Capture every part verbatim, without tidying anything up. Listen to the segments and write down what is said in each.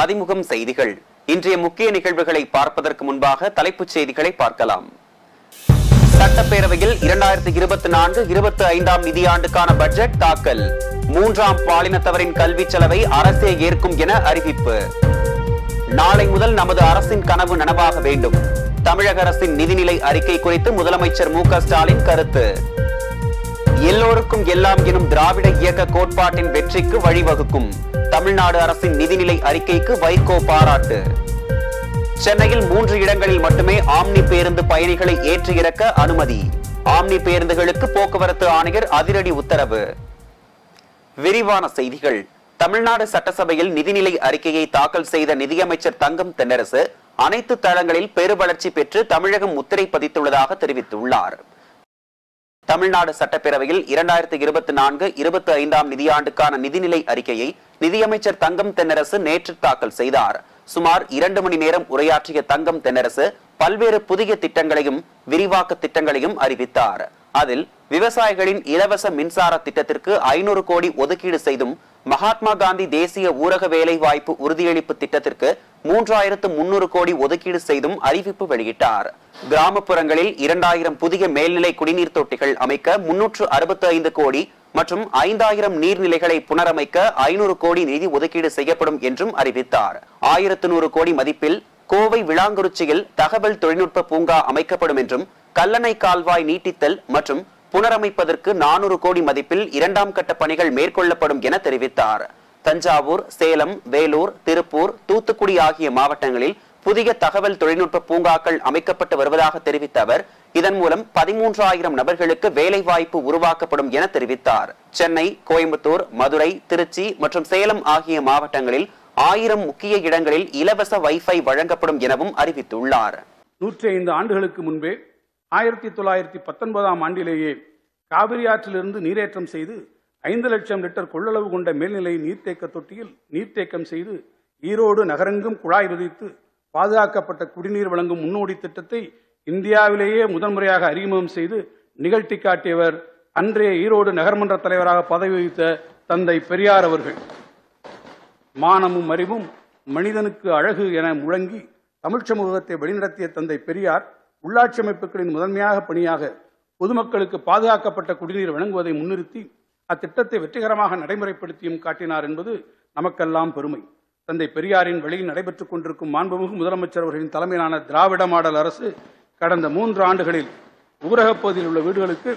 மதிமுகம் செய்திகள். இன்றைய முக்கிய நிகழ்வுகளை பார்ப்பதற்கு முன்பாக தலைப்புச் செய்திகளை பார்க்கலாம். சட்டப்பேரவையில் இரண்டாயிரத்தி இருபத்தி நான்கு இருபத்தி ஐந்தாம் நிதியாண்டுக்கான பட்ஜெட் தாக்கல். மூன்றாம் பாலினத்தவரின் கல்வி செலவை அரசே ஏற்கும் என அறிவிப்பு. நாளை முதல் நமது அரசின் கனவு நனவாக வேண்டும். தமிழக அரசின் நிதிநிலை அறிக்கை குறித்து முதலமைச்சர் மு க ஸ்டாலின் கருத்து. எல்லோருக்கும் எல்லாம் எனும் திராவிட இயக்க கோட்பாட்டின் வெற்றிக்கு வழிவகுக்கும். தமிழ்நாடு அரசின் நிதிநிலை அறிக்கைக்கு வைகோ பாராட்டு. சென்னையில் மூன்று இடங்களில் மட்டுமே ஆம்னி பேருந்து பயணிகளை ஏற்றி இறக்க அனுமதி. ஆம்னி பேருந்துகளுக்கு போக்குவரத்து ஆணையர் அதிரடி உத்தரவு. விரிவான செய்திகள். தமிழ்நாடு சட்டசபையில் நிதிநிலை அறிக்கையை தாக்கல் செய்த நிதியமைச்சர் தங்கம் தென்னரசு அனைத்து தளங்களில் பெருவளர்ச்சி பெற்று தமிழகம் முத்திரை பதித்துள்ளதாக தெரிவித்துள்ளார். தமிழ்நாடு சட்டப்பேரவையில் இரண்டாயிரத்தி இருபத்தி நான்கு இருபத்தி ஐந்தாம் நிதியாண்டுக்கான நிதிநிலை அறிக்கையை நிதியமைச்சர் தங்கம் தென்னரசு நேற்று தாக்கல் செய்தார். சுமார் இரண்டு மணி நேரம் உரையாற்றிய தங்கம் தென்னரசு பல்வேறு புதிய திட்டங்களையும் விரிவாக்க திட்டங்களையும் அறிவித்தார். அதில் விவசாயிகளின் இலவச மின்சார திட்டத்திற்கு ஐநூறு கோடி ஒதுக்கீடு செய்தும், மகாத்மா காந்தி தேசிய ஊரக வேலை வாய்ப்பு உறுதியளிப்பு திட்டத்திற்கு மூன்றாயிரத்து முன்னூறு கோடி ஒதுக்கீடு செய்தும் அறிவிப்பு வெளியிட்டார். கிராமப்புறங்களில் இரண்டாயிரம் புதிய மேல்நிலை குடிநீர் தொட்டிகள் அமைக்க முன்னூற்று அறுபத்தி ஐந்து கோடி மற்றும் ஐந்தாயிரம் நீர்நிலைகளை புனரமைக்க ஐநூறு கோடி நிதி ஒதுக்கீடு செய்யப்படும் என்றும் அறிவித்தார். ஆயிரத்து நூறு கோடி மதிப்பில் கோவை விளாங்குறிச்சியில் தகவல் தொழில்நுட்ப பூங்கா அமைக்கப்படும் என்றும், கல்லணை கால்வாய் நீட்டித்தல் மற்றும் புனரமைப்பதற்கு நானூறு கோடி மதிப்பில் இரண்டாம் கட்ட பணிகள் மேற்கொள்ளப்படும் என தெரிவித்தார். தஞ்சாவூர், சேலம், வேலூர், திருப்பூர், தூத்துக்குடி ஆகிய மாவட்டங்களில் புதிய தகவல் தொழில்நுட்ப பூங்காக்கள் அமைக்கப்பட்டு வருவதாக தெரிவித்த அவர், இதன் மூலம் பதிமூன்றாயிரம் நபர்களுக்கு வேலை வாய்ப்பு உருவாக்கப்படும் என தெரிவித்தார். சென்னை, கோயம்புத்தூர், மதுரை, திருச்சி மற்றும் சேலம் ஆகிய மாவட்டங்களில் ஆயிரம் முக்கிய இடங்களில் இலவச வைஃபை வழங்கப்படும் எனவும் அறிவித்துள்ளார். நூற்றி ஐந்து ஆண்டுகளுக்கு முன்பே ஆயிரத்தி தொள்ளாயிரத்தி பத்தொன்பதாம் ஆண்டிலேயே காவிரி ஆற்றிலிருந்து நீரேற்றம் செய்து ஐந்து லட்சம் லிட்டர் கொள்ளளவு கொண்ட மேல்நிலை நீர்த்தேக்க தொட்டியில் நீர்த்தேக்கம் செய்து ஈரோடு நகரெங்கும் குழாய் விதித்து பாதுகாக்கப்பட்ட குடிநீர் வழங்கும் முன்னோடி திட்டத்தை இந்தியாவிலேயே முதன்முறையாக அறிமுகம் செய்து நிகழ்த்தி காட்டியவர் அன்றைய ஈரோடு நகர்மன்ற தலைவராக பதவி வகித்த தந்தை பெரியார் அவர்கள். மானமும் அறிவும் மனிதனுக்கு அழகு என முழங்கி தமிழ் சமூகத்தை வழிநடத்திய தந்தை பெரியார் உள்ளாட்சி அமைப்புகளின் முதன்மையாக பணியாக பொதுமக்களுக்கு பாதுகாக்கப்பட்ட குடிநீர் வழங்குவதை முன்னிறுத்தி அத்திட்டத்தை வெற்றிகரமாக நடைமுறைப்படுத்தியும் காட்டினார் என்பது நமக்கெல்லாம் பெருமை. தந்தை பெரியாரின் வழியில் நடைபெற்றுக் கொண்டிருக்கும் மாண்புமிகு முதலமைச்சர் அவர்களின் தலைமையிலான திராவிட மாடல் அரசு கடந்த மூன்று ஆண்டுகளில் ஊரகப் பகுதியில் உள்ள வீடுகளுக்கு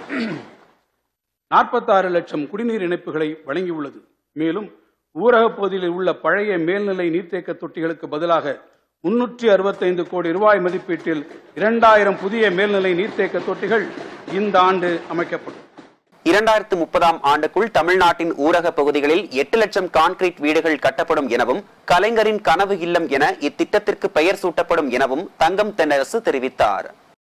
நாற்பத்தாறு லட்சம் குடிநீர் இணைப்புகளை வழங்கியுள்ளது. மேலும் ஊரகப் பகுதியில் உள்ள பழைய மேல்நிலை நீர்த்தேக்க தொட்டிகளுக்கு பதிலாக முன்னூற்றி அறுபத்தைந்து கோடி ரூபாய் மதிப்பீட்டில் இரண்டாயிரம் புதிய மேல்நிலை நீர்த்தேக்க தொட்டிகள் இந்த ஆண்டு அமைக்கப்படும். இரண்டாயிரத்து முப்பதாம் ஆண்டுக்குள் தமிழ்நாட்டின் ஊரக பகுதிகளில் எட்டு லட்சம் கான்கிரீட் வீடுகள் கட்டப்படும் எனவும், கலைஞரின் கனவு இல்லம் என இத்திட்டத்திற்கு பெயர் சூட்டப்படும் எனவும் தங்கம் தென்னரசு தெரிவித்தார்.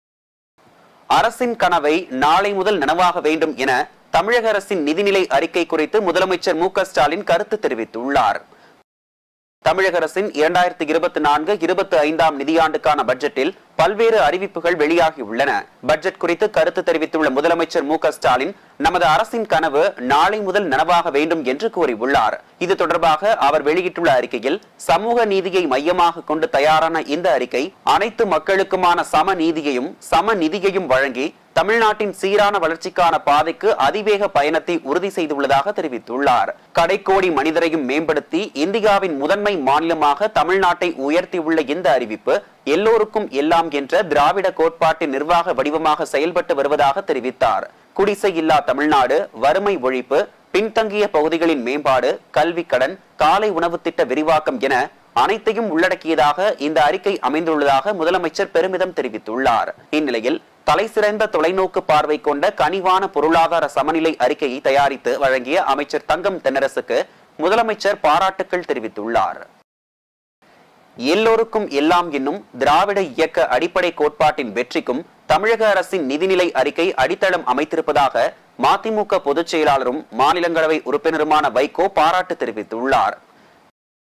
அரசின் கனவை நாளை முதல் நனவாக வேண்டும் என தமிழக அரசின் நிதிநிலை அறிக்கை குறித்து முதலமைச்சர் மு க ஸ்டாலின் கருத்து தெரிவித்துள்ளார். தமிழக அரசின் இரண்டாயிரத்தி இருபத்தி நான்கு இருபத்தி ஐந்தாம் நிதியாண்டுக்கான பட்ஜெட்டில் பல்வேறு அறிவிப்புகள் வெளியாகியுள்ளன. பட்ஜெட் குறித்து கருத்து தெரிவித்துள்ள முதலமைச்சர் மு க ஸ்டாலின், நமது அரசின் கனவு நாளை முதல் நனவாக வேண்டும் என்று கூறியுள்ளார். இது தொடர்பாக அவர் வெளியிட்டுள்ள அறிக்கையில், சமூக நீதியை மையமாக கொண்டு தயாரான இந்த அறிக்கை அனைத்து மக்களுக்குமான சம நீதியையும் சம நிதியையும் வழங்கி தமிழ்நாட்டின் சீரான வளர்ச்சிக்கான பாதைக்கு அதிவேக பயணத்தை உறுதி செய்துள்ளதாக தெரிவித்துள்ளார். கடைக்கோடி மனிதரையும் மேம்படுத்தி இந்தியாவின் முதன்மை மாநிலமாக தமிழ்நாட்டை உயர்த்தியுள்ள இந்த அறிவிப்பு எல்லோருக்கும் எல்லாம் என்ற திராவிட கோட்பாட்டின் நிர்வாக வடிவமாக செயல்பட்டு வருவதாக தெரிவித்தார். குடிசை இல்லா தமிழ்நாடு, வறுமை ஒழிப்பு, பின்தங்கிய பகுதிகளின் மேம்பாடு, கல்வி கடன், காலை உணவு திட்ட விரிவாக்கம் என அனைத்தையும் உள்ளடக்கியதாக இந்த அறிக்கை அமைந்துள்ளதாக முதலமைச்சர் பெருமிதம் தெரிவித்துள்ளார். இந்நிலையில் தலைசிறந்த தொலைநோக்கு பார்வை கொண்ட கனிவான பொருளாதார சமநிலை அறிக்கையை தயாரித்து வழங்கிய அமைச்சர் தங்கம் தென்னரசுக்கு முதலமைச்சர் பாராட்டுக்கள் தெரிவித்துள்ளார். எல்லோருக்கும் எல்லாம் என்னும் திராவிட இயக்க அடிப்படை கோட்பாட்டின் வெற்றிக்கும் தமிழக அரசின் நிதிநிலை அறிக்கை அடித்தளம் அமைத்திருப்பதாக மதிமுக பொதுச் செயலாளரும் மாநிலங்களவை உறுப்பினருமான வைகோ பாராட்டு தெரிவித்துள்ளார்.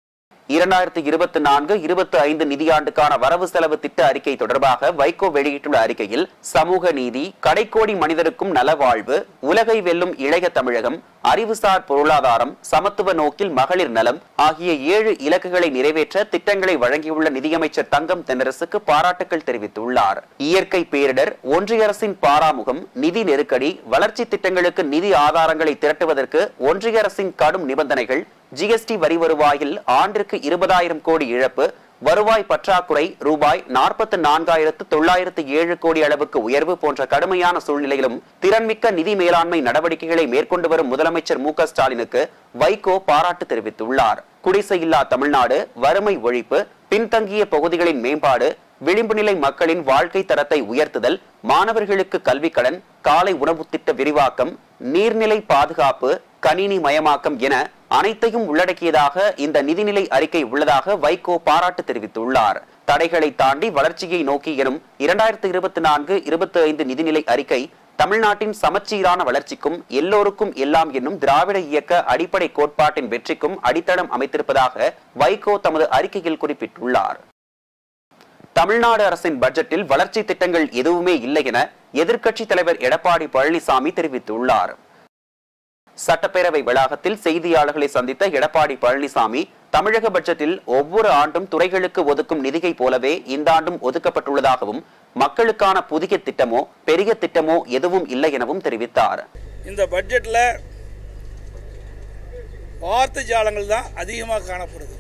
இரண்டாயிரத்தி இருபத்தி நான்கு இருபத்தி ஐந்து நிதியாண்டுக்கான வரவு செலவு திட்ட அறிக்கை தொடர்பாக வைகோ வெளியிட்டுள்ள அறிக்கையில் சமூக நீதி, கடைக்கோடி மனிதருக்கும் நலவாழ்வு, உலகை வெல்லும் இளைய தமிழகம், அறிவுசார் பொருளாதாரம், சமத்துவ நோக்கில் மகளிர் நலம் ஆகிய ஏழு இலக்குகளை நிறைவேற்ற திட்டங்களை வழங்கியுள்ள நிதியமைச்சர் தங்கம் தென்னரசுக்கு பாராட்டுக்கள் தெரிவித்துள்ளார். இயற்கை பேரிடர், ஒன்றிய அரசின் பாராமுகம், நிதி நெருக்கடி, வளர்ச்சி திட்டங்களுக்கு நிதி ஆதாரங்களை திரட்டுவதற்கு ஒன்றிய அரசின் கடும் நிபந்தனைகள், ஜிஎஸ்டி வரி வருவாயில் ஆண்டிற்கு இருபதாயிரம் கோடி இழப்பு, வருவாய் பற்றாக்குறை ரூபாய் நாற்பத்தி நான்காயிரத்து தொள்ளாயிரத்து ஏழு கோடி அளவுக்கு உயர்வு போன்ற கடுமையான சூழ்நிலையிலும் திறன்மிக்க நிதி மேலாண்மை நடவடிக்கைகளை மேற்கொண்டு வரும் முதலமைச்சர் மு க ஸ்டாலினுக்கு வைகோ பாராட்டு தெரிவித்துள்ளார். குடிசையில்லா தமிழ்நாடு, வறுமை ஒழிப்பு, பின்தங்கிய பகுதிகளின் மேம்பாடு, விளிம்பு நிலை மக்களின் வாழ்க்கை தரத்தை உயர்த்துதல், மாணவர்களுக்கு கல்வி கடன், காலை உணவு திட்ட விரிவாக்கம், நீர்நிலை பாதுகாப்பு, கணினி மயமாக்கம் என அனைத்தையும் உள்ளடக்கியதாக இந்த நிதிநிலை அறிக்கை உள்ளதாக வைகோ பாராட்டு தெரிவித்துள்ளார். தடைகளை தாண்டி வளர்ச்சியை நோக்கி எனும் இரண்டாயிரத்தி இருபத்தி நான்கு இருபத்தி ஐந்து நிதிநிலை அறிக்கை தமிழ்நாட்டின் சமச்சீரான வளர்ச்சிக்கும் எல்லோருக்கும் எல்லாம் என்னும் திராவிட இயக்க அடிப்படை கோட்பாட்டின் வெற்றிக்கும் அடித்தளம் அமைத்திருப்பதாக வைகோ தமது அறிக்கையில் குறிப்பிட்டுள்ளார். தமிழ்நாடு அரசின் பட்ஜெட்டில் வளர்ச்சி திட்டங்கள் எதுவுமே இல்லை என எதிர்க்கட்சி தலைவர் எடப்பாடி பழனிசாமி தெரிவித்துள்ளார். சட்டப்பேரவை வளாகத்தில் செய்தியாளர்களை சந்தித்த எடப்பாடி பழனிசாமி தமிழக பட்ஜெட்டில் ஒவ்வொரு ஆண்டும் துறைகளுக்கு ஒதுக்கும் நிதியை போலவே இந்த ஆண்டும் ஒதுக்கப்பட்டுள்ளதாகவும் மக்களுக்கான புதிய திட்டமோ பெரிய திட்டமோ எதுவும் இல்லை எனவும் தெரிவித்தார். இந்த பட்ஜெட்ல வார்த்தை ஜாலங்கள் தான் அதிகமாக காணப்படுது.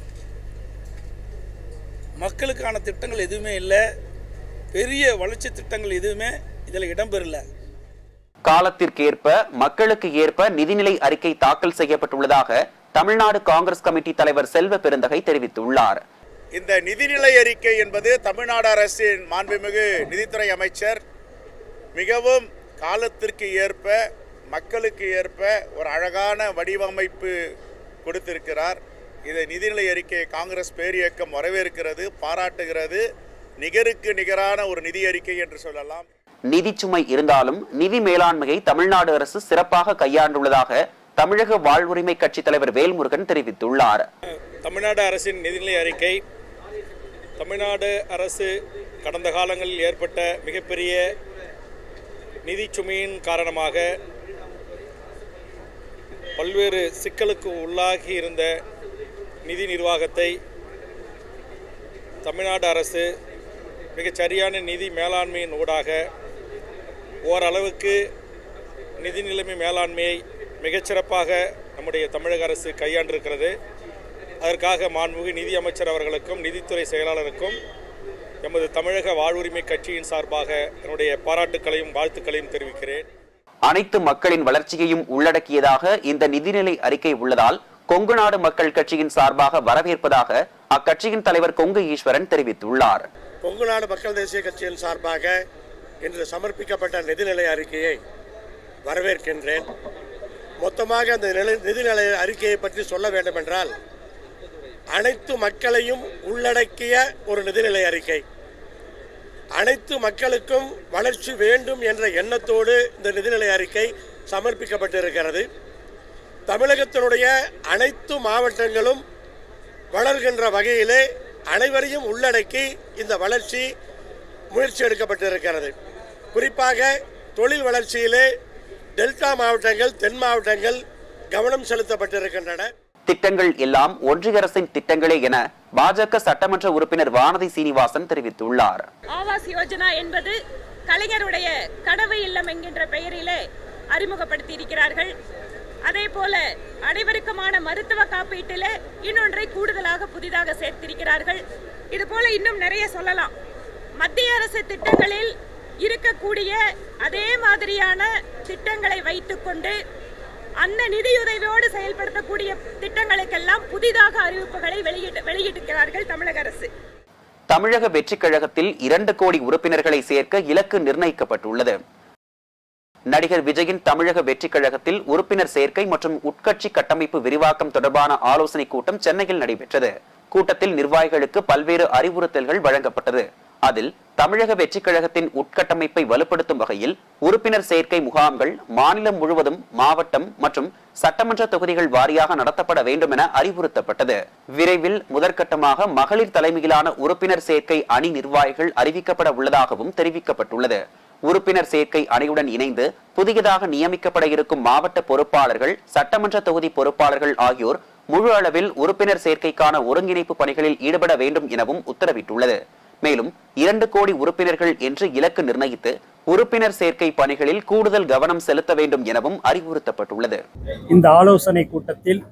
மக்களுக்கான திட்டங்கள் எதுவுமே இல்லை, பெரிய வளர்ச்சி திட்டங்கள் எதுவுமே இதில் இடம்பெறல. காலத்திற்கேற்ப மக்களுக்கு ஏற்ப நிதிநிலை அறிக்கை தாக்கல் செய்யப்பட்டுள்ளதாக தமிழ்நாடு காங்கிரஸ் கமிட்டி தலைவர் செல்வ பெருந்தகை தெரிவித்துள்ளார். இந்த நிதிநிலை அறிக்கை என்பது தமிழ்நாடு அரசின் மாண்புமிகு நிதித்துறை அமைச்சர் மிகவும் காலத்திற்கு ஏற்ப மக்களுக்கு ஏற்ப ஒரு அழகான வடிவமைப்பு கொடுத்திருக்கிறார். இந்த நிதிநிலை அறிக்கையை காங்கிரஸ் பேரியக்கம் வரவேற்கிறது, பாராட்டுகிறது. நிகருக்கு நிகரான ஒரு நிதி அறிக்கை என்று சொல்லலாம். நிதி சுமை இருந்தாலும் நிதி மேலாண்மையை தமிழ்நாடு அரசு சிறப்பாக கையாண்டுள்ளதாக தமிழக வாழ்வுரிமை கட்சி தலைவர் வேல்முருகன் தெரிவித்துள்ளார். தமிழ்நாடு அரசின் நிதிநிலை அறிக்கை தமிழ்நாடு அரசு கடந்த காலங்களில் ஏற்பட்ட மிகப்பெரிய நிதி சுமையின் காரணமாக பல்வேறு சிக்கலுக்கு உள்ளாகி இருந்த நிதி நிர்வாகத்தை தமிழ்நாடு அரசு மிகச்சரியான நிதி மேலாண்மையின் ஊடாக ஓரளவுக்கு நிதி நிலைமை மேலாண்மையை மிகச்சிறப்பாக நம்முடைய தமிழக அரசு கையாண்டிருக்கிறது. அதற்காக மாண்புமிகு நிதி அமைச்சர் அவர்களுக்கும் நிதித்துறை செயலாளருக்கும் எமது தமிழக வாழ்வுரிமை கட்சியின் சார்பாக என்னுடைய பாராட்டுக்களையும் வாழ்த்துக்களையும் தெரிவிக்கிறேன். அனைத்து மக்களின் வளர்ச்சியையும் உள்ளடக்கியதாக இந்த நிதிநிலை அறிக்கை உள்ளதால் கொங்கு நாடு மக்கள் கட்சியின் சார்பாக வரவேற்பதாக அக்கட்சியின் தலைவர் கொங்கு ஈஸ்வரன் தெரிவித்துள்ளார். கொங்கு நாடு மக்கள் தேசிய கட்சியின் சார்பாக இன்று சமர்ப்பிக்கப்பட்ட நிதிநிலை அறிக்கையை வரவேற்கின்றேன். மொத்தமாக அந்த நிதிநிலை அறிக்கையை பற்றி சொல்ல வேண்டும் என்றால் அனைத்து மக்களையும் உள்ளடக்கிய ஒரு நிதிநிலை அறிக்கை. அனைத்து மக்களுக்கும் வளர்ச்சி வேண்டும் என்ற எண்ணத்தோடு இந்த நிதிநிலை அறிக்கை சமர்ப்பிக்கப்பட்டிருக்கிறது. தமிழகத்தினுடைய அனைத்து மாவட்டங்களும் வளர்கின்ற வகையிலே அனைவரையும் உள்ளடக்கி இந்த வளர்ச்சி முயற்சி எடுக்கப்பட்டிருக்கிறது. குறிப்பாக தொழில் வளர்ச்சியிலே டெல்டா மாவட்டங்கள், தென் மாவட்டங்கள் கவனம் செலுத்தப்பட்டிருக்கின்றன. திட்டங்கள் எல்லாம் ஒன்றிய அரசின் திட்டங்களே என பாஜக சட்டமன்ற உறுப்பினர் வானதி சீனிவாசன் தெரிவித்துள்ளார். ஆவாஸ் யோஜனா என்பது கலைஞருடைய கனவு இல்லம் என்கின்ற பெயரிலே அறிமுகப்படுத்தி இருக்கிறார்கள். அதே போல அனைவருக்குமான மருத்துவ காப்பீட்டிலே இன்னொன்றை கூடுதலாக புதிதாக சேர்த்திருக்கிறார்கள். இது போல இன்னும் நிறைய சொல்லலாம். மத்திய அரசு திட்டங்களில் இருக்கக்கூடிய அதே மாதிரியான திட்டங்களை வைத்துக்கொண்டு அந்த நிதியுதவியோடு செயல்படுத்தக்கூடிய திட்டங்களுக்கெல்லாம் புதிதாக அறிவிப்புகளை வெளியிட்டு வெளியிட்டிருக்கிறார்கள் தமிழக அரசு. தமிழக வெற்றிக் கழகத்தில் இரண்டு கோடி உறுப்பினர்களை சேர்க்க இலக்கு நிர்ணயிக்கப்பட்டுள்ளது. நடிகர் விஜயின் தமிழக வெற்றிக் கழகத்தில் உறுப்பினர் சேர்க்கை மற்றும் உட்கட்சி கட்டமைப்பு விரிவாக்கம் தொடர்பான ஆலோசனை கூட்டம் சென்னையில் நடைபெற்றது. கூட்டத்தில் நிர்வாகிகளுக்கு பல்வேறு அறிவுறுத்தல்கள் வழங்கப்பட்டது. அதில் தமிழக வெற்றிக் கழகத்தின் உட்கட்டமைப்பை வலுப்படுத்தும் வகையில் உறுப்பினர் சேர்க்கை முகாம்கள் மாநிலம் முழுவதும் மாவட்டம் மற்றும் சட்டமன்ற தொகுதிகள் வாரியாக நடத்தப்பட வேண்டும் என அறிவுறுத்தப்பட்டது. விரைவில் முதற்கட்டமாக மகளிர் தலைமையிலான உறுப்பினர் சேர்க்கை அணி நிர்வாகிகள் அறிவிக்கப்பட உள்ளதாகவும் தெரிவிக்கப்பட்டுள்ளது. உறுப்பினர் சேர்க்கை அணியுடன் இணைந்து புதியதாக நியமிக்கப்பட இருக்கும் மாவட்ட பொறுப்பாளர்கள், சட்டமன்ற தொகுதி பொறுப்பாளர்கள் ஆகியோர் முழு அளவில் உறுப்பினர் சேர்க்கைக்கான ஒருங்கிணைப்பு பணிகளில் ஈடுபட வேண்டும் எனவும் உத்தரவிட்டுள்ளது. மேலும் இரண்டு கோடி உறுப்பினர்கள் என்று இலக்கு நிர்ணயித்து உறுப்பினர் சேர்க்கை பணிகளில் கூடுதல் கவனம் செலுத்த வேண்டும் எனவும் அறிவுறுத்தப்பட்டுள்ளது. இந்த ஆலோசனை கூட்டத்தில்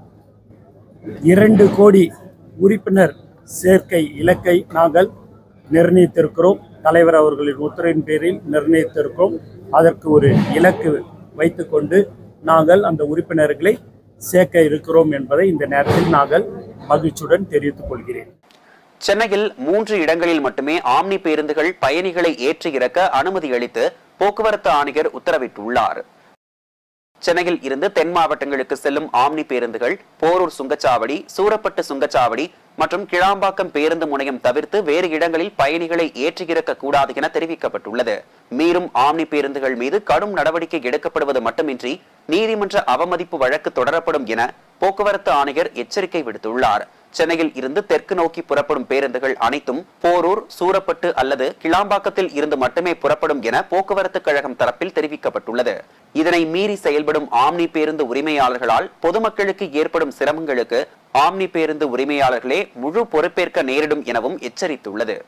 இரண்டு கோடி உறுப்பினர் சேர்க்கை இலக்கை நாங்கள் நிர்ணயித்திருக்கிறோம். தலைவர் அவர்களின் உத்தரவின் பேரில் நிர்ணயித்திருக்கிறோம். அதற்கு ஒரு இலக்கு வைத்துக்கொண்டு நாங்கள் அந்த உறுப்பினர்களை சேர்க்க இருக்கிறோம் என்பதை இந்த நேரத்தில் நாங்கள் மகிழ்ச்சியுடன் தெரிவித்துக் கொள்கிறேன். சென்னையில் மூன்று இடங்களில் மட்டுமே ஆம்னி பேருந்துகள் பயணிகளை ஏற்றி இறக்க அனுமதி அளித்து போக்குவரத்து ஆணையர் உத்தரவிட்டுள்ளார். சென்னையில் இருந்து தென் மாவட்டங்களுக்கு செல்லும் ஆம்னி பேருந்துகள் போரூர் சுங்கச்சாவடி, சூரப்பட்டு சுங்கச்சாவடி மற்றும் கிளாம்பாக்கம் பேருந்து முனையம் தவிர்த்து வேறு இடங்களில் பயணிகளை ஏற்றி இறக்க கூடாது என தெரிவிக்கப்பட்டுள்ளது. மீறும் ஆம்னி பேருந்துகள் மீது கடும் நடவடிக்கை எடுக்கப்படுவது மட்டுமின்றி நீதிமன்ற அவமதிப்பு வழக்கு தொடரப்படும் என போக்குவரத்து ஆணையர் எச்சரிக்கை விடுத்துள்ளார். சென்னையில் இருந்து தெற்கு நோக்கி புறப்படும் பேருந்துகள் அனைத்தும் போரூர், சூரப்பட்டு அல்லது கிளாம்பாக்கத்தில் இருந்து மட்டுமே புறப்படும் என போக்குவரத்து கழகம் தரப்பில் தெரிவிக்கப்பட்டுள்ளது. இதனை மீறி செயல்படும் ஆம்னி பேருந்து உரிமையாளர்களால் பொதுமக்களுக்கு ஏற்படும் சிரமங்களுக்கு ஆம்னி பேருந்து உரிமையாளர்களே முழு பொறுப்பேற்க நேரிடும் எனவும் எச்சரித்துள்ளது.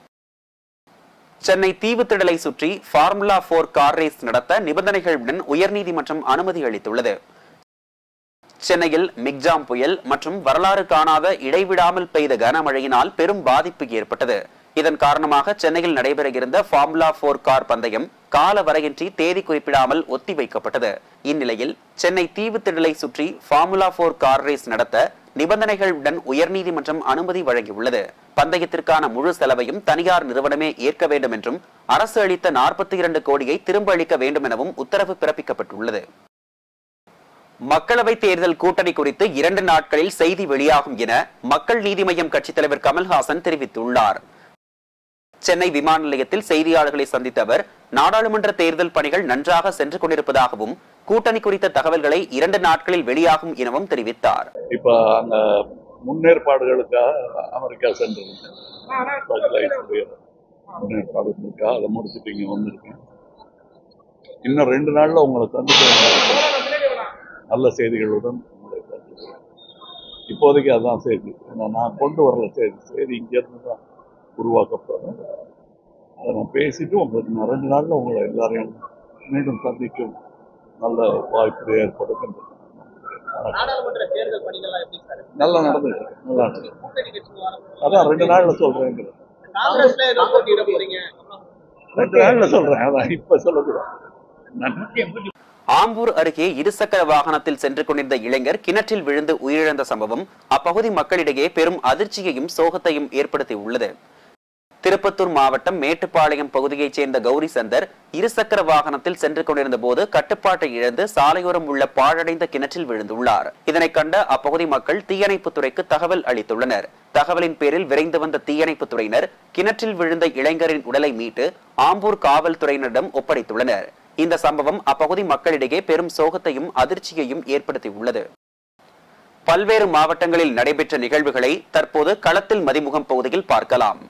சென்னை தீவுத்திடலை சுற்றி ஃபார்முலா போர் கார் ரேஸ் நடத்த நிபந்தனைகளுடன் உயர்நீதிமன்றம் அனுமதி அளித்துள்ளது. சென்னையில் மிக்ஜாம் புயல் மற்றும் வரலாறு காணாத இடைவிடாமல் பெய்த கனமழையினால் பெரும் பாதிப்பு ஏற்பட்டது. இதன் காரணமாக சென்னையில் நடைபெற இருந்த ஃபார்முலா போர் கார் பந்தயம் கால வரையின்றி தேதி குறிப்பிடாமல் ஒத்திவைக்கப்பட்டது. இந்நிலையில் சென்னை தீவுத்திடலை சுற்றி ஃபார்முலா போர் கார் ரேஸ் நடத்த நிபந்தனைகளுடன் உயர்நீதிமன்றம் அனுமதி வழங்கியுள்ளது. பந்தயத்திற்கான முழு செலவையும் தனியார் நிறுவனமே ஏற்க வேண்டும் என்றும் அரசு அளித்த நாற்பத்தி இரண்டு கோடியை திரும்ப அளிக்க வேண்டும் எனவும் உத்தரவு பிறப்பிக்கப்பட்டுள்ளது. மக்களவை தேர்தல் கூட்டணி குறித்து இரண்டு நாட்களில் செய்தி வெளியாகும் என மக்கள் நீதி மய்யம் கட்சித் தலைவர் கமல்ஹாசன் தெரிவித்துள்ளார். சென்னை விமான நிலையத்தில் செய்தியாளர்களை சந்தித்த அவர் நாடாளுமன்ற தேர்தல் பணிகள் நன்றாக சென்று கொண்டிருப்பதாகவும் கூட்டணி குறித்த தகவல்களை இரண்டு நாட்களில் வெளியாகும் எனவும் தெரிவித்தார். இப்ப அந்த முன்னேற்பாடுகளுக்காக அமெரிக்கா சென்றிருக்கேன். முன்னேற்பாடுகளுக்காக அதை முடிச்சுட்டு இங்க வந்திருக்கேன். இன்னும் ரெண்டு நாள்ல உங்களை சந்திக்க நல்ல செய்திகளுடன் உங்களை சந்திக்கிறேன். இப்போதைக்கு அதுதான் செய்தி. நான் கொண்டு வரல செய்தி செய்தி இங்கிருந்து தான் உருவாக்கப்படுறேன். அதை நான் பேசிட்டு உங்களுக்கு நான் ரெண்டு நாள்ல உங்களை எல்லாரையும் மீண்டும் சந்திக்கும் நல்ல வாய்ப்பு ஏற்படும். நல்லா நடந்துருக்கு. நல்லா அதான் ரெண்டு நாள்ல சொல்றேன். ரெண்டு நாள்ல சொல்றேன். அதான் இப்ப சொல்லக்கூடாது. ஆம்பூர் அருகே இருசக்கர வாகனத்தில் சென்று கொண்டிருந்த இளைஞர் கிணற்றில் விழுந்து உயிரிழந்த சம்பவம் அப்பகுதி மக்களிடையே பெரும் அதிர்ச்சியையும் சோகத்தையும் ஏற்படுத்தியுள்ளது. திருப்பத்தூர் மாவட்டம் மேட்டுப்பாளையம் பகுதியைச் சேர்ந்த கௌரி சந்தர் இருசக்கர வாகனத்தில் சென்று கொண்டிருந்த போது கட்டுப்பாட்டை இழந்து சாலையோரம் உள்ள பாழடைந்த கிணற்றில் விழுந்துள்ளார். இதனை கண்ட அப்பகுதி மக்கள் தீயணைப்புத் துறைக்கு தகவல் அளித்துள்ளனர். தகவலின் பேரில் விரைந்து வந்த தீயணைப்புத் துறையினர் கிணற்றில் விழுந்த இளைஞரின் உடலை மீட்டு ஆம்பூர் காவல்துறையினரிடம் ஒப்படைத்துள்ளனர். இந்த சம்பவம் அப்பகுதி மக்களிடையே பெரும் சோகத்தையும் அதிர்ச்சியையும் ஏற்படுத்தியுள்ளது. பல்வேறு மாவட்டங்களில் நடைபெற்ற நிகழ்வுகளை தற்போது களத்தில் மதிமுகம் பகுதியில் பார்க்கலாம்.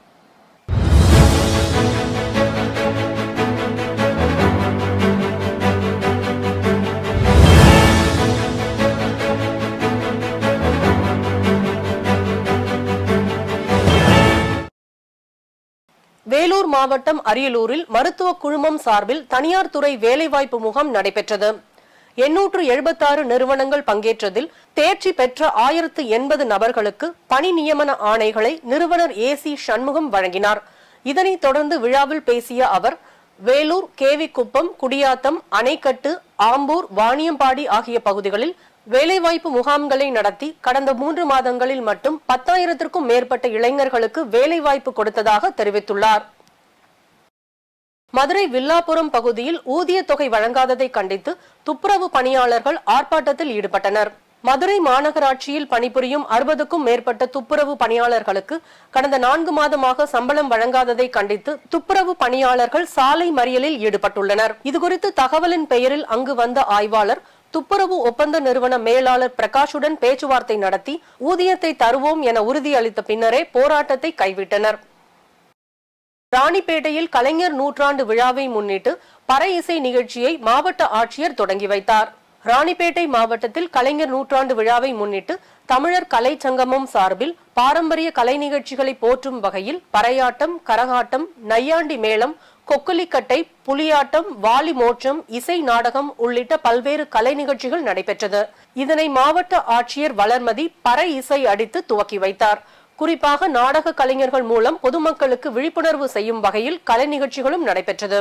வேலூர் மாவட்டம் அரியலூரில் மருத்துவ குழுமம் சார்பில் தனியார் துறை வேலைவாய்ப்பு முகாம் நடைபெற்றது. எண்ணூற்று எழுபத்தாறு நிறுவனங்கள் பங்கேற்றதில் தேர்ச்சி பெற்ற ஆயிரத்து எண்பது நபர்களுக்கு பணி நியமன ஆணைகளை நிறுவனர் ஏ சி சண்முகம் வழங்கினார். இதனைத் தொடர்ந்து விழாவில் பேசிய அவர் வேலூர், கேவிக்குப்பம், குடியாத்தம், அணைக்கட்டு, ஆம்பூர், வாணியம்பாடி ஆகிய பகுதிகளில் வேலைவாய்ப்பு முகாம்களை நடத்தி கடந்த மூன்று மாதங்களில் மட்டும் பத்தாயிரத்திற்கும் மேற்பட்ட இளைஞர்களுக்கு வேலைவாய்ப்பு கொடுத்ததாக தெரிவித்துள்ளார். மதுரை வில்லாபுரம் பகுதியில் ஊதிய தொகை வழங்காததை கண்டித்து துப்புரவு பணியாளர்கள் ஆர்ப்பாட்டத்தில் ஈடுபட்டனர். மதுரை மாநகராட்சியில் பணிபுரியும் அறுபதுக்கும் மேற்பட்ட துப்புரவு பணியாளர்களுக்கு கடந்த நான்கு மாதமாக சம்பளம் வழங்காததை கண்டித்து துப்புரவு பணியாளர்கள் சாலை மறியலில் ஈடுபட்டுள்ளனர். இதுகுறித்து தகவலின் பெயரில் அங்கு வந்த ஆய்வாளர் துப்புரவு ஒப்பந்த நிறுவன மேலாளர் பிரகாஷுடன் பேச்சுவார்த்தை நடத்தி ஊதியத்தை தருவோம் என உறுதியளித்த பின்னரே போராட்டத்தை கைவிட்டனர். ராணிப்பேட்டையில் கலைஞர் நூற்றாண்டு விழாவை முன்னிட்டு பறை இசை நிகழ்ச்சியை மாவட்ட ஆட்சியர் தொடங்கி வைத்தார். ராணிப்பேட்டை மாவட்டத்தில் கலைஞர் நூற்றாண்டு விழாவை முன்னிட்டு தமிழர் கலை சங்கமம் சார்பில் பாரம்பரிய கலை நிகழ்ச்சிகளை போற்றும் வகையில் பறையாட்டம், கரகாட்டம், நையாண்டி மேளம், கொக்குலிக்கட்டை, புலியாட்டம், வாலி மோட்சம், இசை நாடகம் உள்ளிட்ட பல்வேறு கலை நிகழ்ச்சிகள் நடைபெற்றது. இதனை மாவட்ட ஆட்சியர் வளர்மதி பறை இசை அடித்து துவக்கி வைத்தார். குறிப்பாக நாடக கலைஞர்கள் மூலம் பொதுமக்களுக்கு விழிப்புணர்வு செய்யும் வகையில் கலை நிகழ்ச்சிகளும் நடைபெற்றது.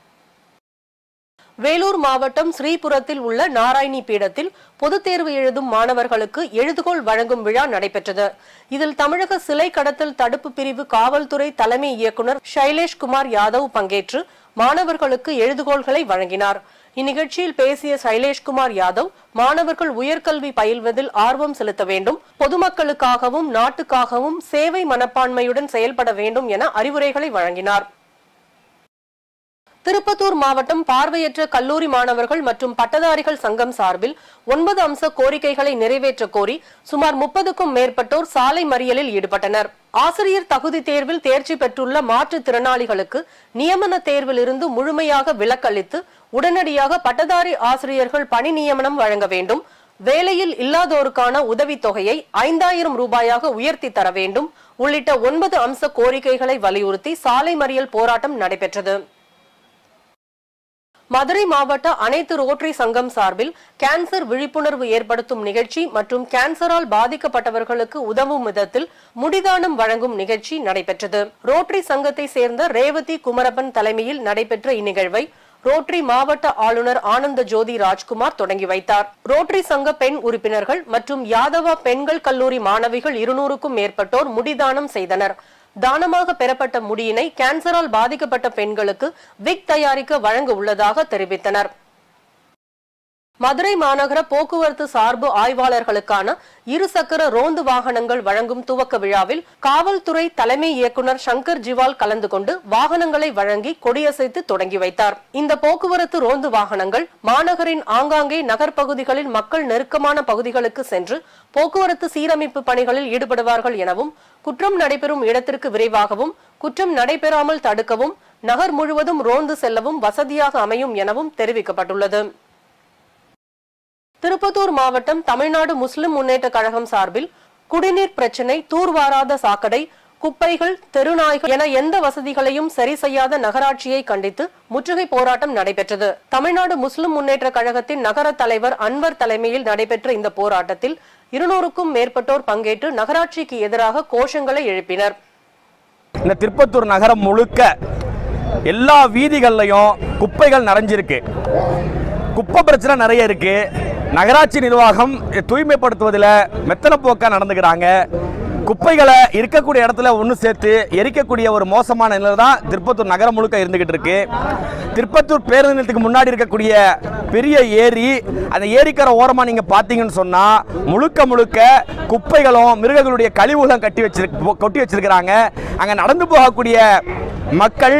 வேலூர் மாவட்டம் ஸ்ரீபுரத்தில் உள்ள நாராயணி பீடத்தில் பொதுத் தேர்வு எழுதும் மாணவர்களுக்கு எழுதுகோள் வழங்கும் விழா நடைபெற்றது. இதில் தமிழக சிலை கடத்தல் தடுப்பு பிரிவு காவல்துறை தலைமை இயக்குநர் சைலேஷ்குமார் யாதவ் பங்கேற்று மாணவர்களுக்கு எழுதுகோள்களை வழங்கினார். இந்நிகழ்ச்சியில் பேசிய சைலேஷ்குமார் யாதவ் மாணவர்கள் உயர்கல்வி பயில்வதில் ஆர்வம் செலுத்த வேண்டும், பொதுமக்களுக்காகவும் நாட்டுக்காகவும் சேவை மனப்பான்மையுடன் செயல்பட வேண்டும் என அறிவுரைகளை வழங்கினார். திருப்பத்தூர் மாவட்டம் பார்வையற்ற கல்லூரி மாணவர்கள் மற்றும் பட்டதாரிகள் சங்கம் சார்பில் ஒன்பது அம்ச கோரிக்கைகளை நிறைவேற்ற கோரி சுமார் முப்பதுக்கும் மேற்பட்டோர் சாலை மறியலில் ஈடுபட்டனர். ஆசிரியர் தகுதி தேர்வில் தேர்ச்சி பெற்றுள்ள மாற்றுத்திறனாளிகளுக்கு நியமன தேர்வில் இருந்து முழுமையாக விலக்களித்து உடனடியாக பட்டதாரி ஆசிரியர்கள் பணி நியமனம் வழங்க வேண்டும், வேலையில் இல்லாதோருக்கான உதவித்தொகையை ஐந்தாயிரம் ரூபாயாக உயர்த்தி தர வேண்டும் உள்ளிட்ட ஒன்பது அம்ச கோரிக்கைகளை வலியுறுத்தி சாலை மறியல் போராட்டம் நடைபெற்றது. மதுரை மாவட்ட அனைத்து ரோட்டரி சங்கம் சார்பில் கேன்சர் விழிப்புணர்வு ஏற்படுத்தும் நிகழ்ச்சி மற்றும் கேன்சரால் பாதிக்கப்பட்டவர்களுக்கு உதவும் விதத்தில் முடிதானம் வழங்கும் நிகழ்ச்சி நடைபெற்றது. ரோட்டரி சங்கத்தை சேர்ந்த ரேவதி குமரப்பன் தலைமையில் நடைபெற்ற இந்நிகழ்வை ரோட்டரி மாவட்ட ஆளுநர் ஆனந்த ஜோதி ராஜ்குமார் தொடங்கி வைத்தார். ரோட்டரி சங்க பெண் உறுப்பினர்கள் மற்றும் யாதவா பெண்கள் கல்லூரி மாணவிகள் இருநூறுக்கும் மேற்பட்டோர் முடிதானம் செய்தனர். தானமாக பெறப்பட்ட முடியினை கேன்சரால் பாதிக்கப்பட்ட பெண்களுக்கு விக் தயாரிக்க வழங்க உள்ளதாக தெரிவித்தனர். மதுரை மாநகர போக்குவரத்து சார்பு ஆய்வாளர்களுக்கான இருசக்கர ரோந்து வாகனங்கள் வழங்கும் துவக்க விழாவில் காவல்துறை தலைமை இயக்குநர் சங்கர் ஜிவால் கலந்து கொண்டு வாகனங்களை வழங்கி கொடியசைத்து தொடங்கி வைத்தார். இந்த போக்குவரத்து ரோந்து வாகனங்கள் மாநகரின் ஆங்காங்கே நகர்பகுதிகளில் மக்கள் நெருக்கமான பகுதிகளுக்கு சென்று போக்குவரத்து சீரமைப்பு பணிகளில் ஈடுபடுவார்கள் எனவும், குற்றம் நடைபெறும் இடத்திற்கு விரைவாகவும் குற்றம் நடைபெறாமல் தடுக்கவும் நகர் முழுவதும் ரோந்து செல்லவும் வசதியாக அமையும் எனவும் தெரிவிக்கப்பட்டுள்ளது. திருப்பத்தூர் மாவட்டம் தமிழ்நாடு முஸ்லிம் முன்னேற்ற கழகம் சார்பில் குடிநீர் பிரச்சினை, தூர்வாராத சாக்கடை, குப்பைகள், தெருநாய்கள் என எந்த வசதிகளையும் சரி செய்யாத நகராட்சியை கண்டித்து முற்றுகை போராட்டம் நடைபெற்றது. தமிழ்நாடு முஸ்லிம் முன்னேற்ற கழகத்தின் நகர தலைவர் அன்வர் தலைமையில் நடைபெற்ற இந்த போராட்டத்தில் இருநூறுக்கும் மேற்பட்டோர் பங்கேற்று நகராட்சிக்கு எதிராக கோஷங்களை எழுப்பினர். இந்த திருப்பத்தூர் நகரம் முழுக்க எல்லா வீதிகள்லையும் குப்பைகள் நிறைஞ்சிருக்கு. குப்பை பிரச்சனை நிறைய இருக்கு. நகராட்சி நிர்வாகம் தூய்மைப்படுத்துவதில் மெத்தன போக்கா நடந்துக்கிறாங்க. குப்பைகளை இருக்கக்கூடிய இடத்துல ஒன்று சேர்த்து எரிக்கக்கூடிய ஒரு மோசமான நிலை தான் திருப்பத்தூர் நகரம் முழுக்க இருந்துகிட்டு இருக்கு. திருப்பத்தூர் பேருந்து நிலையத்துக்கு முன்னாடி இருக்கக்கூடிய பெரிய ஏரி, அந்த ஏரிக்கரை ஓரமாக நீங்கள் பார்த்தீங்கன்னு சொன்னால் முழுக்க முழுக்க குப்பைகளும் மிருகங்களுடைய கழிவுகளும் கட்டி வச்சிருக்கு கொட்டி வச்சிருக்கிறாங்க. அங்கே நடந்து போகக்கூடிய மக்கள்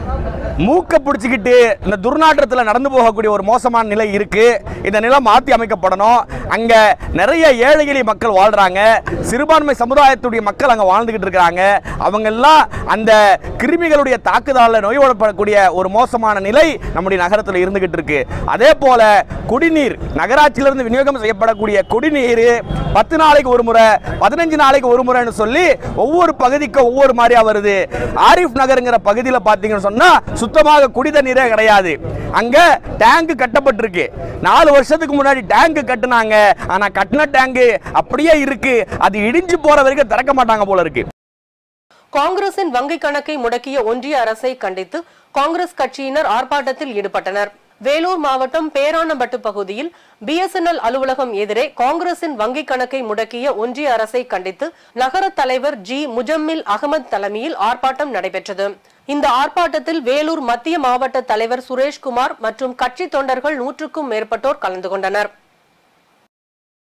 மூக்க பிடிச்சிக்கிட்டு இந்த துர்நாற்றத்தில் நடந்து போகக்கூடிய ஒரு மோசமான நிலை இருக்கு. இந்த நிலை மாற்றி அமைக்கப்படணும். அங்கே நிறைய ஏழை எளிய மக்கள் வாழ்றாங்க. சிறுபான்மை சமுதாயத்துடைய மக்கள் அங்கே வாழ்ந்துகிட்டு இருக்கிறாங்க. அவங்க எல்லாம் அந்த கிருமிகளுடைய தாக்குதலால் நோய்வாடப்படக்கூடிய ஒரு மோசமான நிலை நம்முடைய நகரத்தில் இருந்துகிட்டு இருக்கு. அதே போல குடிநீர், நகராட்சியிலிருந்து விநியோகம் செய்யப்படக்கூடிய குடிநீர் பத்து நாளைக்கு ஒரு முறை, பதினஞ்சு நாளைக்கு ஒரு முறைன்னு சொல்லி ஒவ்வொரு பகுதிக்கும் ஒவ்வொரு மாதிரியா வருது. ஆரிஃப் நகருங்கிற பகுதியில் பார்த்தீங்கன்னு சொன்னா சுத்தமாக குடித நீரே கிடையாது. அங்க டேங்க் கட்டப்பட்டிருக்கு. நாலு வருஷத்துக்கு முன்னாடி டேங்க் கட்டினாங்க. ஆனா கட்டின டேங்க் அப்படியே இருக்கு. அது இடிஞ்சு போற வரைக்கும் திறக்க மாட்டாங்க போல இருக்கு. காங்கிரசின் வங்கி கணக்கை முடக்கிய ஒன்றிய அரசை கண்டித்து காங்கிரஸ் கட்சியினர் ஆர்ப்பாட்டத்தில் ஈடுபட்டனர். வேலூர் மாவட்டம் பேரானம்பட்டு பகுதியில் பி எஸ் என் எல் அலுவலகம் எதிரே காங்கிரசின் வங்கி கணக்கை முடக்கிய ஒன்றிய அரசை கண்டித்து நகர தலைவர் ஜி முஜம்மில் அகமது தலைமையில் ஆர்ப்பாட்டம் நடைபெற்றது. இந்த ஆர்ப்பாட்டத்தில் வேலூர் மத்திய மாவட்ட தலைவர் சுரேஷ்குமார் மற்றும் கட்சி தொண்டர்கள் நூற்றுக்கும் மேற்பட்டோர் கலந்து கொண்டனர்.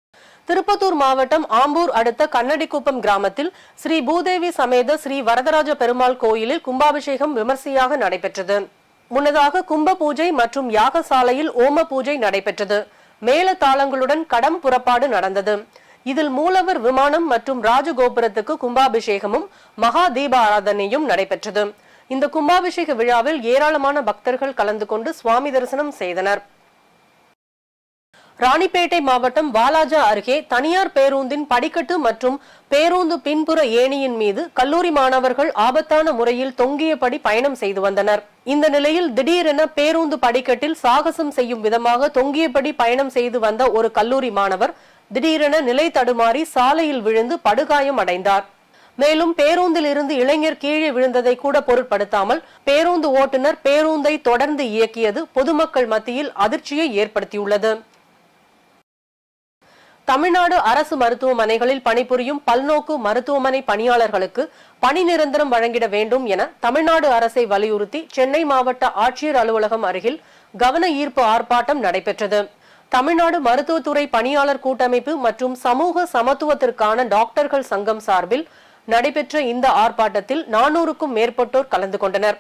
திருப்பத்தூர் மாவட்டம் ஆம்பூர் அடுத்த கண்ணடிக்குப்பம் கிராமத்தில் ஸ்ரீ பூதேவி சமேத ஸ்ரீ வரதராஜ பெருமாள் கோயிலில் கும்பாபிஷேகம் விமர்சையாக நடைபெற்றது. முன்னதாக கும்ப பூஜை மற்றும் யாகசாலையில் ஓம பூஜை நடைபெற்றது. மேல தாளங்களுடன் கடம் புறப்பாடு நடந்தது. இதில் மூலவர் விமானம் மற்றும் ராஜகோபுரத்துக்கு கும்பாபிஷேகமும் மகா தீப ஆராதனையும் நடைபெற்றது. இந்த கும்பாபிஷேக விழாவில் ஏராளமான பக்தர்கள் கலந்து கொண்டு சுவாமி தரிசனம் செய்தனர். ராணிப்பேட்டை மாவட்டம் வாலாஜா அருகே தனியார் பேருந்தின் படிக்கட்டு மற்றும் பேருந்து பின்புற ஏணியின் மீது கல்லூரி மாணவர்கள் ஆபத்தான முறையில் தொங்கியபடி பயணம் செய்து வந்தனர். இந்த நிலையில் திடீரென பேருந்து படிக்கட்டில் சாகசம் செய்யும் விதமாக தொங்கியபடி பயணம் செய்து வந்த ஒரு கல்லூரி மாணவர் திடீரென நிலை தடுமாறி சாலையில் விழுந்து படுகாயம் அடைந்தார். மேலும் பேருந்தில் இருந்து இளைஞர் கீழே விழுந்ததை கூட பொருட்படுத்தாமல் பேருந்து ஓட்டுநர் பேருந்தை தொடர்ந்து இயக்கியது பொதுமக்கள் மத்தியில் அதிர்ச்சியை ஏற்படுத்தியுள்ளது. தமிழ்நாடு அரசு மருத்துவமனைகளில் பணிபுரியும் பல்நோக்கு மருத்துவமனை பணியாளர்களுக்கு பணி நிரந்தரம் வழங்கிட வேண்டும் என தமிழ்நாடு அரசை வலியுறுத்தி சென்னை மாவட்ட ஆட்சியர் அலுவலகம் அருகில் கவன ஈர்ப்பு ஆர்ப்பாட்டம் நடைபெற்றது. தமிழ்நாடு மருத்துவத்துறை பணியாளர் கூட்டமைப்பு மற்றும் சமூக சமத்துவத்திற்கான டாக்டர்கள் சங்கம் சார்பில் நடைபெற்ற இந்த ஆர்ப்பாட்டத்தில் நானூறுக்கும் மேற்பட்டோர் கலந்து கொண்டனர்.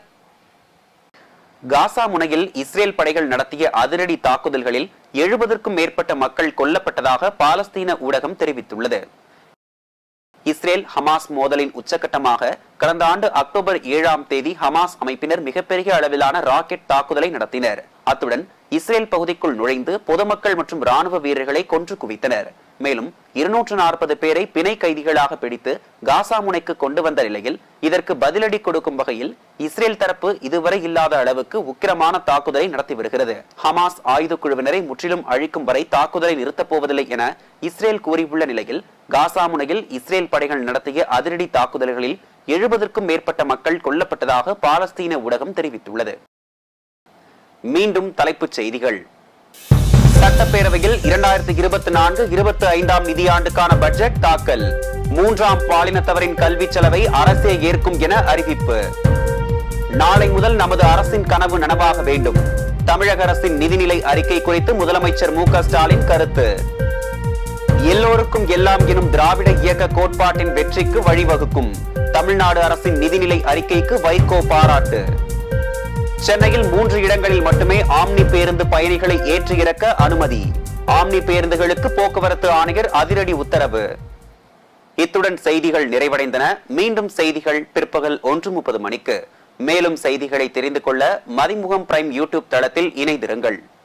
காசா முனையில் இஸ்ரேல் படைகள் நடத்திய அதிரடி தாக்குதல்களில் எழுபதற்கும் மேற்பட்ட மக்கள் கொல்லப்பட்டதாக பாலஸ்தீன ஊடகம் தெரிவித்துள்ளது. இஸ்ரேல் ஹமாஸ் மோதலின் உச்சகட்டமாக கடந்த ஆண்டு அக்டோபர் ஏழாம் தேதி ஹமாஸ் அமைப்பினர் மிகப்பெரிய அளவிலான ராக்கெட் தாக்குதலை நடத்தினர். அத்துடன் இஸ்ரேல் பகுதிக்குள் நுழைந்து பொதுமக்கள் மற்றும் ராணுவ வீரர்களை கொன்று குவித்தனர். மேலும் இருநூற்று நாற்பது பேரை பிணை கைதிகளாக பிடித்து காசா முனைக்கு கொண்டு வந்த நிலையில் இதற்கு பதிலடி கொடுக்கும் வகையில் இஸ்ரேல் தரப்பு இதுவரை இல்லாத அளவுக்கு உக்கிரமான தாக்குதலை நடத்தி வருகிறது. ஹமாஸ் ஆயுத குழுவினரை முற்றிலும் அழிக்கும் வரை தாக்குதலை நிறுத்தப் போவதில்லை என இஸ்ரேல் கூறியுள்ள நிலையில் காசா முனையில் இஸ்ரேல் படைகள் நடத்திய அதிரடி தாக்குதல்களில் எழுபதற்கும் மேற்பட்ட மக்கள் கொல்லப்பட்டதாக பாலஸ்தீன ஊடகம் தெரிவித்துள்ளது. மீண்டும் தலைப்புச் செய்திகள். சட்டப்பேரவையில் இரண்டாயிரத்தி இருபத்தி நான்கு இருபத்தி ஐந்தாம் நிதியாண்டுக்கான பட்ஜெட் தாக்கல். மூன்றாம் பாலினத்தவரின் கல்வி செலவை அரசே ஏற்கும் என அறிவிப்பு. நாளை முதல் நமது அரசின் கனவு நனவாக வேண்டும். தமிழக அரசின் நிதிநிலை அறிக்கை குறித்து முதலமைச்சர் மு க ஸ்டாலின் கருத்து. எல்லோருக்கும் எல்லாம் எனும் திராவிட இயக்க கோட்பாட்டின் வெற்றிக்கு வழிவகுக்கும். தமிழ்நாடு அரசின் நிதிநிலை அறிக்கைக்கு வைகோ பாராட்டு. சென்னையில் மூன்று இடங்களில் மட்டுமே ஆம்னி பேருந்து பயணிகளை ஏற்றி இறக்க அனுமதி. ஆம்னி பேருந்துகளுக்கு போக்குவரத்து ஆணையர் அதிரடி உத்தரவு. இத்துடன் செய்திகள் நிறைவடைந்தன. மீண்டும் செய்திகள் பிற்பகல் ஒன்று முப்பது மணிக்கு. மேலும் செய்திகளை தெரிந்து கொள்ள மதிமுகம் பிரைம் யூடியூப் தளத்தில் இணைந்திருங்கள்.